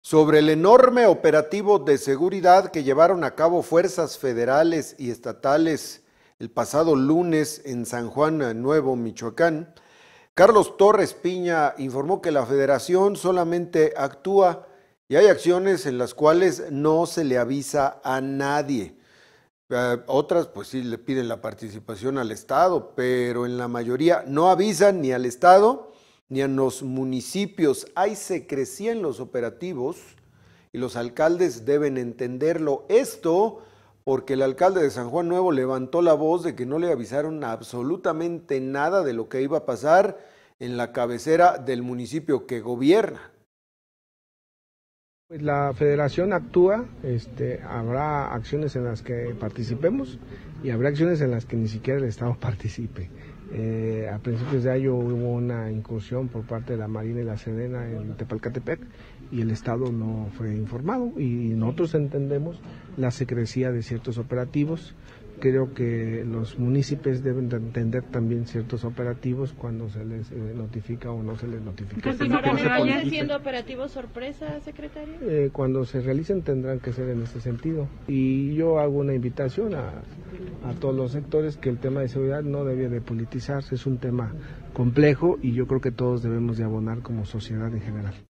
Sobre el enorme operativo de seguridad que llevaron a cabo fuerzas federales y estatales el pasado lunes en San Juan Nuevo, Michoacán, Carlos Torres Piña informó que la federación solamente actúa y hay acciones en las cuales no se le avisa a nadie. Otras pues sí le piden la participación al Estado, pero en la mayoría no avisan ni al Estado ni a los municipios. Hay secrecía en los operativos y los alcaldes deben entenderlo. Esto porque el alcalde de San Juan Nuevo levantó la voz de que no le avisaron absolutamente nada de lo que iba a pasar en la cabecera del municipio que gobierna. Pues la federación actúa, habrá acciones en las que participemos y habrá acciones en las que ni siquiera el Estado participe. A principios de año hubo una incursión por parte de la Marina y la Sedena en Tepalcatepec y el Estado no fue informado y nosotros entendemos la secrecía de ciertos operativos. Creo que los municipios deben de entender también ciertos operativos cuando se les notifica o no se les notifica. ¿Continuarán siendo operativos sorpresa, secretario? Cuando se realicen tendrán que ser en ese sentido. Y yo hago una invitación a todos los sectores que el tema de seguridad no debe de politizarse, es un tema complejo y yo creo que todos debemos de abonar como sociedad en general.